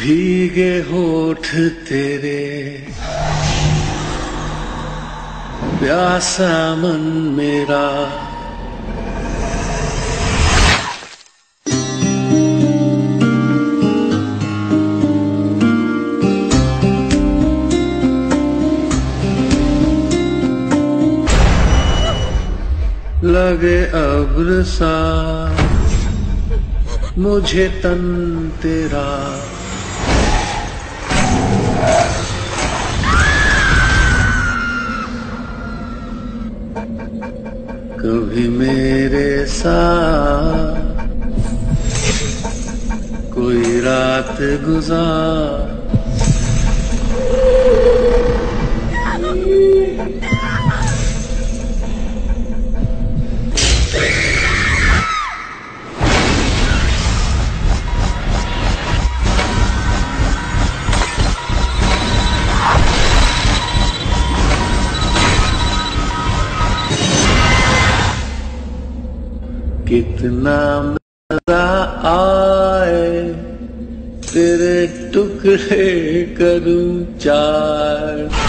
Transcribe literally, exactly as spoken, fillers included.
भीगे होठ तेरे, प्यासा मन मेरा, लगे अब्र सा मुझे तन तेरा, कभी मेरे साथ कोई रात गुजार, कितना मजा आए तेरे टुकड़े करूं चार।